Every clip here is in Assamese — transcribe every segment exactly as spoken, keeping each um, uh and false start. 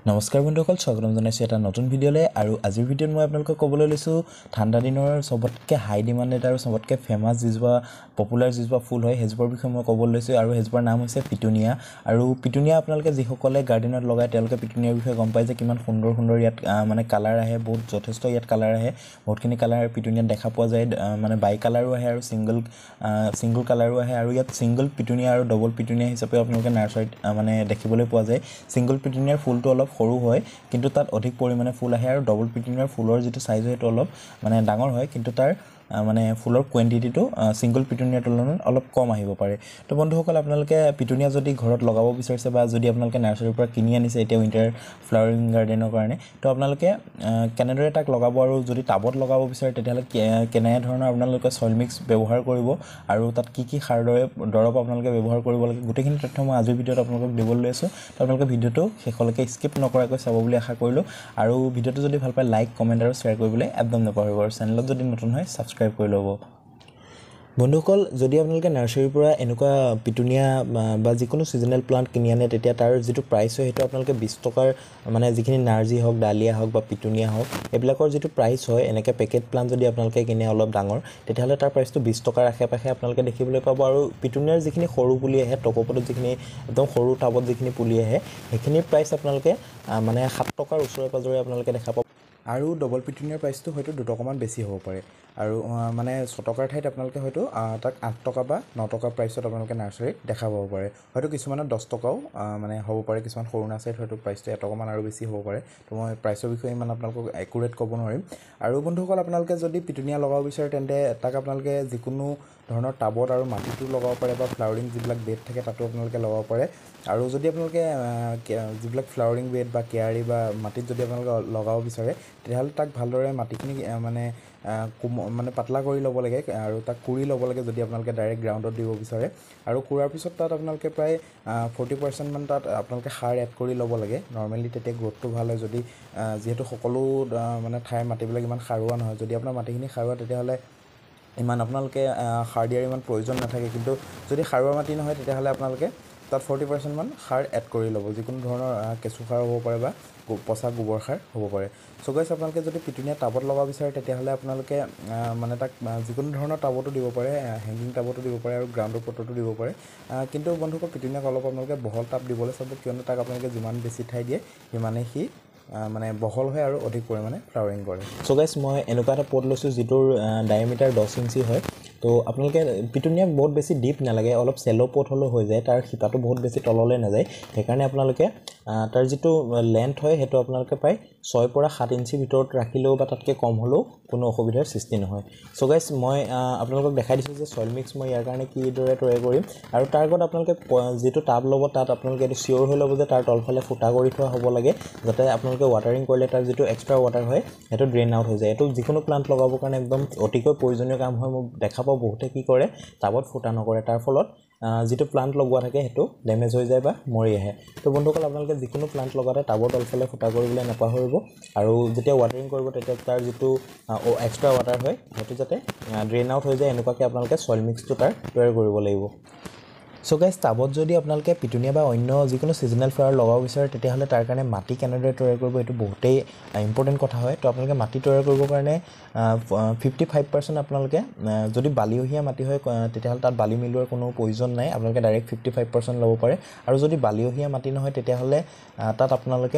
নমস্কাৰ বন্ধুসকল স্বাগতম জনাইছো এটা নতুন ভিডিঅ'লৈ আৰু আজিৰ ভিডিঅ'ত মই আপোনালোকক ক'বলৈ লৈছো ঠাণ্ডা দিনৰ সবতকে হাই ডিমান্ডেড আৰু সবতকে ফেমাস যিজোপা পপুলাৰ যিজোপা ফুল হয় হেজবৰ বিষয়ে মই ক'বলৈ লৈছো আৰু হেজবৰ নাম হৈছে পিটুনিয়া আৰু পিটুনিয়া আপোনালোকে যিসকলে গাৰ্ডেনত লগায় তেওঁলোকে পিটুনিয়াৰ বিষয়ে গম পায় যে কিমান সুন্দৰ সুন্দৰ ইয়াত মানে কালাৰ আহে বহুত যথেষ্ট ইয়াত কালাৰ আহে বহুতখিনি কালাৰ পিটুনিয়াত দেখা পোৱা যায় মানে বাই কালাৰো আহে আৰু সিঙ্গল সিঙ্গল কালাৰো আহে আৰু ইয়াত সিঙ্গল পিটুনিয়া আৰু ডবল পিটুনিয়া হিচাপে আপোনালোকে নাৰ্সাৰীত মানে দেখিবলৈ পোৱা যায় সিঙ্গল পিটুনিয়াৰ ফুলটো অলপ সৰু হয় কিন্তু তাত অধিক পৰিমাণে ফুল আহে আৰু ডবল পিটুনিয়াৰ ফুলৰ যেটো সাইজ হয় তো অলপ মানে ডাঙৰ হয় কিন্তু তাৰ মানে ফুলৰ কোয়ান্টিটিটো সিঙ্গল পিটুনিয়াৰ তুলনাত অলপ কম আহিব পাৰে তো বন্ধুসকল আপোনালোকে পিটুনিয়া যদি ঘৰত লগাব বিচাৰিছে বা যদি আপোনালোকে নাৰ্সাৰীৰ পৰা কিনি আনিছে এতিয়া উইন্টাৰ ফ্লাৱাৰিং গাৰ্ডেনৰ কাৰণে তো আপোনালোকে কেনেদৰে তাক লগাব আৰু যদি টাবত লগাব বিচাৰে তেতিয়াহলে কেনে ধৰণৰ আপোনালোকে সয়েল মিক্স ব্যৱহাৰ কৰিব আৰু তাত কি কি সাৰ দৰব আপোনালোকে ব্যৱহাৰ কৰিব লাগে গোটেইখিনি তথ্য মই আজিৰ ভিডিঅ'ত আপোনালোকক দিবলৈ লৈছো তো আপোনালোকে ভিডিঅ'টো শেষলৈকে স্কিপ নকৰাকৈ চাব বুলি আশা কৰিলো আৰু ভিডিঅ'টো যদি ভাল পায় লাইক কমেন্ট আৰু শেয়াৰ কৰিবলৈ একদম নপাহৰিব আৰু চেনেলত যদি নতুন হয় সাবস্ক্ৰাইব কৰি ল'ব বন্ধুসকল যদি আপোনালোকে নাৰ্সাৰীৰ পৰা এনেকুৱা পিটুনিয়া বা যিকোনো সিজনেল প্লান্ট কিনি আনে তেতিয়া তাৰ যেটো প্ৰাইস হয় হেতু আপোনালোকে বিশ টকাৰ মানে যিখিনি নাৰ্জি হওক ডালিয়া হওক বা পিটুনিয়া হওক এবিলাকৰ যেটো প্ৰাইস হয় এনেকে পেকেট প্লান্ট যদি আপোনালোকে কিনে অলপ ডাঙৰ তেতিয়াহলে তাৰ প্ৰাইসটো বিশ টকাৰ আশে-পাশে আপোনালোকে দেখিবলৈ পাব আৰু পিটুনিয়াৰ যিখিনি সৰু পুলি আহে টকপত যিখিনি একদম সৰু টাবত যিখিনি পুলি আহে হেখিনি প্ৰাইস আপোনালোকে মানে সাত টকাৰ ওচৰে-পাজৰে আপোনালোকে দেখা পাব আৰু ডবল পিটুনিয়াৰ প্ৰাইসটো হয়তো দুই টকামান বেছি হ'ব পাৰে আৰু মানে ছয় টকাৰ ঠাইত আপোনালোকে হয়তো তাক আঠ টকা বা ন টকা প্ৰাইসত আপোনালোকে নাৰ্সাৰীত দেখা পাব পাৰে হয়তো কিছুমানত দহ টকাও মানে হ'ব পাৰে কিছুমান সৰু নাৰ্সাৰীত হয়তো প্ৰাইসটো এক টকামান আৰু বেছি হ'ব পাৰে তো মই প্ৰাইসৰ বিষয়ে ইমান আপোনালোকক একুৰেট ক'ব নোৱাৰিম আৰু বন্ধুসকল আপোনালোকে যদি পিটুনিয়া লগাব বিচাৰে তেন্তে তাক আপোনালোকে যিকোনো ধৰণৰ টাবত আৰু মাটিটো লগাব পাৰে বা ফ্লাৱাৰিং যিবিলাক বেড থাকে তাতো আপোনালোকে লগাব পাৰে আৰু যদি আপোনালোকে যিবিলাক ফ্লাৱাৰিং বেড বা কেয়াৰি বা মাটিত যদি আপোনালোকে লগাব বিচাৰে তেতিয়াহলে তাক ভালদৰে মাটিখিনি মানে মানে পাতলা কৰি ল'ব লাগে আৰু তাক কুৰি ল'ব লাগে যদি আপোনালোকে ডাইৰেক্ট গ্ৰাউণ্ডত দিব বিচাৰে আৰু কুৰাৰ পিছত তাত আপোনালোকে প্ৰায় ফৰ্টি পাৰ্চেণ্ট মান তাত আপোনালোকে সাৰ এড কৰি ল'ব লাগে নৰমালি তেতিয়া গ্ৰোথটো ভাল হয় যদি যেহেতু সকলো মানে ঠাইৰ মাটিবিলাক ইমান সাৰুৱা নহয় যদি আপোনাৰ মাটিখিনি সাৰুৱা তেতিয়াহলে ইমান আপোনালোকে সাৰ দিয়াৰ ইমান প্ৰয়োজন নাথাকে কিন্তু যদি সাৰুৱা মাটি নহয় তেতিয়াহলে আপোনালোকে তাত ফৰ্টি পাৰ্চেণ্ট মান সাৰ এড কৰি ল'ব যিকোনো ধৰণৰ কেঁচু সাৰ হ'ব পাৰে বা পচা গোবৰ সাৰ হ'ব পাৰে সো গাইস আপোনালোকে যদি পিটুনিয়া টাবত লগাব বিচাৰে তেতিয়াহলে আপোনালোকে মানে তাক যিকোনো ধৰণৰ টাবতো দিব পাৰে হেংগিং টাবতো দিব পাৰে আৰু গ্ৰাউণ্ডৰ পটতো দিব পাৰে কিন্তু বন্ধুসকল পিটুনিয়াক অলপ আপোনালোকে বহল টাব দিবলৈ চাব কিয়নো তাক আপোনালোকে যিমান বেছি ঠাই দিয়ে সিমানে সি মানে বহল হয় আৰু অধিক পৰিমাণে ফ্লাৱাৰিং কৰে সো গাইস মই এনেকুৱা এটা পট লৈছো যিটোৰ ডায়ামিটাৰ দহ ইঞ্চি হয় তো আপোনালোকে পিটুনিয়াক বহুত বেছি ডিপ নালাগে অলপ সেলো পট হলো হৈ যায় তাৰ শিপাটো বহুত বেছি তললৈ নাযায় সেইকাৰণে আপোনালোকে তাৰ যেটো লেন্থ হয় হেতু আপোনালোকে পাই ছয় পৰা সাত ইঞ্চি ভিতৰত ৰাখিলেও বা তাতকৈ কম হলেও কোনো অসুবিধাৰ সৃষ্টি নহয় সো গাইস মই আপোনালোকক দেখাই দিছো যে সয়েল মিক্স মই ইয়াৰ কাৰণে কি দৰে তৈয়াৰ কৰিম আৰু তাৰ আগত আপোনালোকে যেটো টাব ল'ব তাত আপোনালোকে এটো সিওৰ হৈ ল'ব যে তাৰ তলফালে ফুটা কৰি থোৱা হ'ব লাগে যাতে আপোনালোকে ওৱাটাৰিং কৰিলে তাৰ যেটো এক্সট্ৰা ওৱাটাৰ হয় হেতু ড্ৰেইন আউট হৈ যায় এটো যিকোনো প্লান্ট লগাবৰ কাৰণে একদম অতিকৈ প্ৰয়োজনীয় কাম হয় মই দেখা পাও বহুতে কি কৰে টাবত ফুটা নকৰে তাৰ ফলত যেটো প্লান্ট লগোৱা থাকে হেতু ড্যামেজ হৈ যায় বা মৰি আহে তো বন্ধুসকল আপোনালোকে যিকোনো প্লান্ট লগাতে টাবত তলফালে ফুটা কৰিবলৈ নাপাহৰিব আৰু যেতিয়া ওৱাটাৰিং কৰিব তেতিয়া তাৰ যেটো এক্সট্ৰা ওৱাটাৰ হয় হেতু যাতে ড্ৰেইন আউট হৈ যায় এনেকুৱাকৈ আপোনালোকে সয়েল মিক্সটো তাৰ তৈয়াৰ কৰিব লাগিব সো গাইস টাবত যদি আপোনালোকে পিটুনিয়া বা অন্য যিকোনো সিজনেল ফ্লাৱাৰ লগাব বিচাৰে তেতিয়াহলে তাৰ কাৰণে মাটি কেনেদৰে তৈয়াৰ কৰিব এটো বহুতেই ইম্পৰ্টেন্ট কথা হয় তো আপোনালোকে মাটি তৈয়াৰ কৰিবৰ কাৰণে ফিফটি ফাইভ পাৰ্চেণ্ট আপোনালোকে যদি বালিয়হীয়া মাটি হয় তেতিয়াহলে তাত বালি মিলোৱাৰ কোনো প্ৰয়োজন নাই আপোনালোকে ডাইৰেক্ট ফিফটি ফাইভ পাৰ্চেণ্ট ল'ব পাৰে আৰু যদি বালিয়হীয়া মাটি নহয় তেতিয়াহলে তাত আপোনালোকে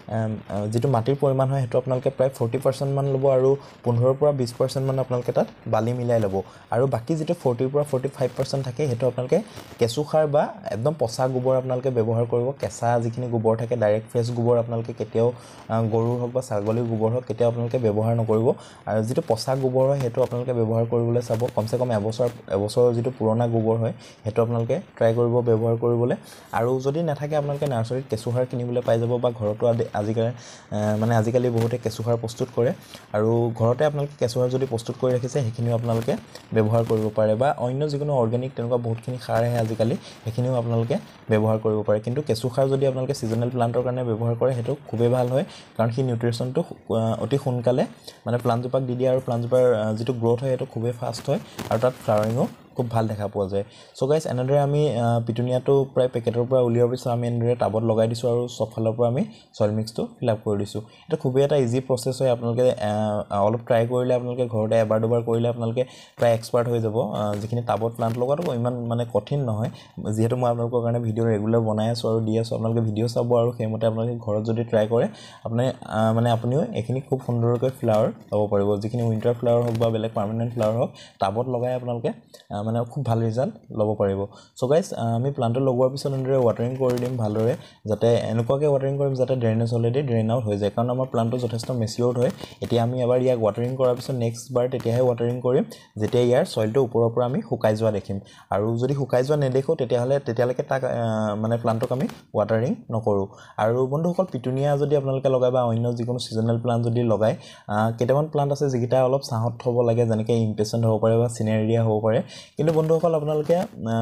যেটো মাটিৰ পৰিমাণ হয় হেতু আপোনালোকে প্ৰায় ফৰ্টি পাৰ্চেণ্ট মান ল'ব আৰু পোন্ধৰ পৰা বিশ পাৰ্চেণ্ট মান আপোনালোকে তাত বালি মিলাই ল'ব আৰু বাকি যেটো ফৰ্টি পৰা ফৰ্টি ফাইভ পাৰ্চেণ্ট থাকে হেতু আপোনালোকে কেঁচু সাৰ বা একদম পচা গোবৰ আপোনালোকে ব্যৱহাৰ কৰিব কেঁচা যিখিনি গোবৰ থাকে ডাইৰেক্ট ফ্ৰেছ গোবৰ আপোনালোকে কেতিয়াও গৰুৰ হওক বা ছাগলীৰ গোবৰ হওক কেতিয়াও আপোনালোকে ব্যৱহাৰ নকৰিব আৰু যেটো পচা গোবৰ হয় হেতু আপোনালোকে ব্যৱহাৰ কৰিবলৈ চাব কমসে কম এবছৰ এবছৰৰ যেটো পুৰণা গোবৰ হয় হেতু আপোনালোকে ট্ৰাই কৰিব ব্যৱহাৰ কৰিবলৈ আৰু যদি নাথাকে আপোনালোকে নাৰ্সাৰীত কেঁচু সাৰ কিনিবলৈ পাই যাব বা ঘৰতো আজিকালি মানে আজিকালি বহুতে কেঁচু সাৰ প্ৰস্তুত কৰে আৰু ঘৰতে আপোনালোকে কেঁচু সাৰ যদি প্ৰস্তুত কৰি ৰাখিছে হেখিনিও আপোনালোকে ব্যৱহাৰ কৰিব পাৰে বা অন্য যিকোনো অৰ্গেনিক তেনেকুৱা বহুতখিনি সাৰ আহে আজিকালি হেখিনিও আপোনালোকে ব্যৱহাৰ কৰিব পাৰে কিন্তু কেঁচু সাৰ যদি আপোনালোকে সিজনেল প্লান্টৰ কাৰণে ব্যৱহাৰ কৰে হেতু খুবেই ভাল হয় কাৰণ সি নিউট্ৰিশনটো অতি সোনকালে মানে প্লান্টজোপাক দি দিয়ে আৰু প্লান্টজোপাৰ যেটো গ্ৰোথ হয় হেতু খুবেই ফাষ্ট হয় আৰু তাত ফ্লাৱাৰিংও খুব ভাল দেখা পোৱা যায় সো গাইস এনেদৰে আমি পিটুনিয়াটো প্ৰায় পেকেটৰ পৰা উলিয়াৰ পিছত আমি এনেদৰে টাবত লগাই দিছো আৰু সব ফালৰ পৰা আমি সয়েল মিক্সটো ফিল আপ কৰি দিছো এটা খুব এটা ইজি প্ৰসেস হয় আপোনালোকে অলপ ট্ৰাই কৰিলে আপোনালোকে ঘৰতে এবাৰ দুবাৰ কৰিলে আপোনালোকে প্ৰায় এক্সপাৰ্ট হৈ যাব যিখিনি টাবত প্লান্ট লগাটো ইমান মানে কঠিন নহয় যেহেতু মই আপোনালোকৰ কাৰণে ভিডিও ৰেগুলাৰ বনাই আছো আৰু দি আছো আপোনালোকে ভিডিও চাব আৰু সেইমতে আপোনালোকে ঘৰত যদি ট্ৰাই কৰে আপুনি মানে আপুনিও এখিনি খুব সুন্দৰকৈ ফ্লাৱাৰ লব পাৰিব যিখিনি উইন্টাৰ ফ্লাৱাৰ হওক বা বেলেগ পাৰ্মানেন্ট ফ্লাৱাৰ হওক টাবত লগাই আপোনালোকে মানে খুব ভাল ৰিজাল্ট লব পাৰিব সো গাইস আমি প্লান্ট লগোৱাৰ পিছত এনেদৰে ওৱাটাৰিং কৰি দিম ভালদৰে যাতে এনেকুৱাকৈ ওৱাটাৰিং কৰিম যাতে ড্ৰেনেজ অলৰেডি ড্ৰেইন আউট হৈ যায় কাৰণ আমাৰ প্লান্টটো যথেষ্ট মেচিউৰড হয় এতিয়া আমি এবাৰ ইয়াক ওৱাটাৰিং কৰাৰ পিছত নেক্সট বাৰ তেতিয়াহে ওৱাটাৰিং কৰিম যেতিয়া ইয়াৰ সয়েলটো ওপৰৰ পৰা আমি শুকাই যোৱা দেখিম আৰু যদি শুকাই যোৱা নেদেখো তেতিয়াহলে তেতিয়ালৈকে তাক মানে প্লান্টক আমি ওৱাটাৰিং নকৰো আৰু বন্ধুসকল পিটুনিয়া যদি আপোনালোকে লগাই বা অন্য যিকোনো সিজনেল প্লান্ট যদি লগাই কেইটামান প্লান্ট আছে যিকিটা অলপ সাহত থব লাগে যেনেকৈ ইম্পেচেন্ট হ'ব পাৰে বা সিনেৰিয়া হ'ব পাৰে কিন্তু বন্ধুসকল আপোনালোকে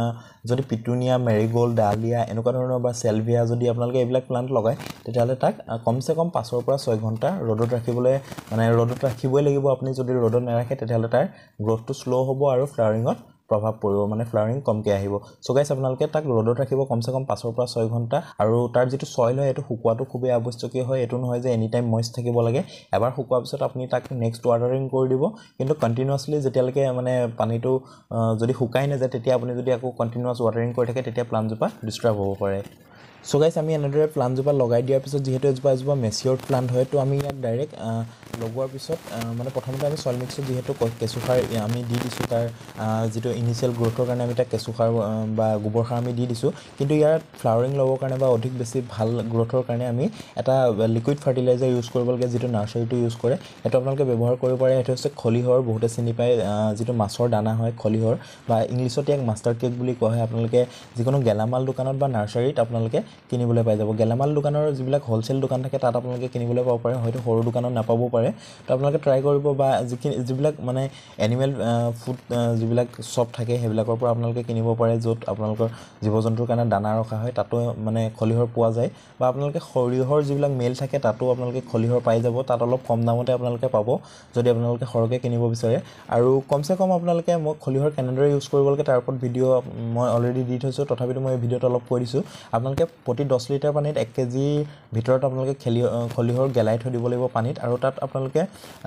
যদি পিটুনিয়া মেৰিগোল্ড ডালিয়া এনেকুৱা ধৰণৰ বা সেলভিয়া যদি আপোনালোকে এইবিলাক প্লান্ট লগাই তেতিয়াহলে তাক কমসে কম পাঁচৰ পৰা ছয় ঘণ্টা ৰ'দত ৰাখিবলৈ মানে ৰ'দত ৰাখিবই লাগিব আপুনি যদি ৰ'দত নাৰাখে তেতিয়াহলে তাৰ গ্ৰোথটো স্লো হ'ব আৰু ফ্লাৱাৰিঙত প্ৰভাৱ পৰিব মানে ফ্লাৱাৰিং কমকে আহিব সো গাইস আপোনালোকে তাক ৰ'দত ৰাখিব কমসে কম পাঁচৰ পৰা ছয় ঘণ্টা আৰু তাৰ যেটো সয়েল হয় এটো শুকুৱাটো খুবই আৱশ্যকীয় হয় এটো নহয় যে এনি টাইম ময়েষ্ট থাকিব লাগে এবাৰ শুকুৱাৰ পিছত আপুনি তাক নেক্সট ওৱাটাৰিং কৰি দিব কিন্তু কন্টিনিউয়াছলি যেতিয়ালৈকে মানে পানীটো যদি শুকাই না যায় তেতিয়া আপুনি যদি আকৌ কন্টিনিউয়াছ ওৱাটাৰিং কৰি থাকে তেতিয়া প্লান্টজোপা ডিস্টাৰ্ব হ'ব পাৰে সো গাইস আমি এনেদৰে প্লান্টজোপা লগাই দিয়াৰ পিছত যেহেতু এজোপা এজোপা মেচিউৰড প্লান্ট হয় তো আমি ইয়াক ডাইৰেক্ট লগোৱাৰ পিছত মানে প্ৰথমতে আমি সয়েল মিক্সত যেহেতু কেঁচুসাৰ আমি দি দিছো তাৰ যেটো ইনিশিয়াল গ্ৰোথৰ কাৰণে আমি তাক কেঁচুসাৰ বা গোবৰ সাৰ আমি দি দিছো কিন্তু ইয়াৰ ফ্লাৱাৰিং লবৰ কাৰণে বা অধিক বেছি ভাল গ্ৰোথৰ কাৰণে আমি এটা লিকুইড ফাৰ্টিলাইজাৰ ইউজ কৰিব লাগে যেটো নাৰ্সাৰীটো ইউজ কৰে এটো আপোনালোকে ব্যৱহাৰ কৰিব পাৰে এটো হৈছে খলিহৰ বহুতে চিনি পায় যেটো মাছৰ দানা হয় খলিহৰ বা ইংলিছত ইয়াক মাষ্টাৰ কেক বুলি কোৱা হয় আপোনালোকে যিকোনো গেলামাল দোকানত বা নাৰ্সাৰীত আপোনালোকে কিনিবলৈ পাই যাব গেলামাল দোকানৰ যিবিলাক হোলসেল দোকান থাকে তাত আপোনালোকে কিনিবলৈ পাব পাৰে হয়তো সৰু দোকানত নাপাব পাৰে তো আপোনালোকে ট্ৰাই কৰিব বা যিবিলাক মানে এনিমেল ফুড যিবিলাক শপ থাকে হেবিলাকৰ পৰা আপোনালোকে কিনিব পাৰে য'ত আপোনালোকৰ জীৱ-জন্তুৰ কাৰণে দানা ৰখা হয় তাতো মানে খলিহৰ পোৱা যায় বা আপোনালোকে খৰিহৰ যিবিলাক মেল থাকে তাতো আপোনালোকে খলিহৰ পাই যাব তাত অলপ কম দামতে আপোনালোকে পাব যদি আপোনালোকে সৰকে কিনিব বিচাৰে আৰু কমসে কম আপোনালোকে মই খলিহৰ কেনেদৰে ইউজ কৰিব লাগে তাৰ ওপৰত ভিডিও মই অলৰেডি দি থৈছো তথাপিতো মই ভিডিওটো অলপ কৈ দিছো আপোনালোকে প্ৰতি দহ লিটাৰ পানীত এক কেজি ভিতৰত আপোনালোকে খলিহৰ গেলাই থৈ দিব লাগিব পানীত আৰু তাত আপোনালোকে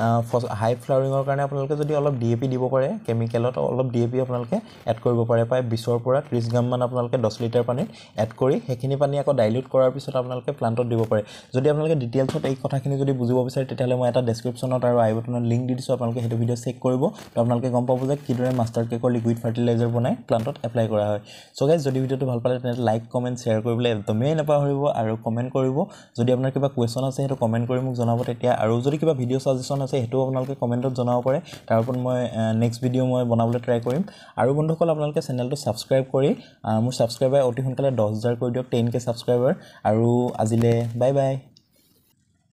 হাই ফ্লাৱাৰিঙৰ কাৰণে আপোনালোকে যদি অলপ ডিএপি দিব পাৰে কেমিকেলত অলপ ডিএপি আপোনালোকে এড কৰিব পাৰে প্ৰায় বিশৰ পৰা ত্ৰিশ গ্ৰাম মান আপোনালোকে দহ লিটাৰ পানীত এড কৰি হেখিনি পানী আকৌ ডাইলিউট কৰাৰ পিছত আপোনালোকে প্লান্টত দিব পাৰে যদি আপোনালোকে ডিটেইলছত এই কথাখিনি যদি বুজিব বিচাৰে তেতিয়াহলে মই এটা ডেসক্ৰিপচনত আৰু আই বটনত লিংক দি দিছো আপোনালোকে হেতু ভিডিও চেক কৰিব তো আপোনালোকে গম পাব যে কিদৰে মাষ্টাৰ কেকৰ লিকুইড ফাৰ্টিলাইজাৰ বনাই প্লান্টত এপ্লাই কৰা হয় সো গাইস যদি ভিডিওটো ভাল পালে তেনে লাইক কমেন্ট শেয়াৰ কৰিবলৈ একদমেই নাপাহৰিব আৰু কমেন্ট কৰিব যদি আপোনাৰ কিবা কোৱেশ্চন আছে হেতু কমেন্ট কৰি মোক জনাব তেতিয়া আৰু যদি কিবা ভিডিও সাজেশন আছে হেতু আপোনালোকে কমেন্টত জনাব পাৰে তাৰ ওপৰত মই নেক্সট ভিডিও মই বনাবলৈ ট্ৰাই কৰিম আৰু বন্ধুসকল আপোনালোকে চেনেলটো সাবস্ক্ৰাইব কৰি মোৰ সাবস্ক্ৰাইবাৰ অতি সোনকালে দহ হাজাৰ কৰি দিয়ক টেন কে সাবস্ক্ৰাইবাৰ আৰু আজিলে বাই বাই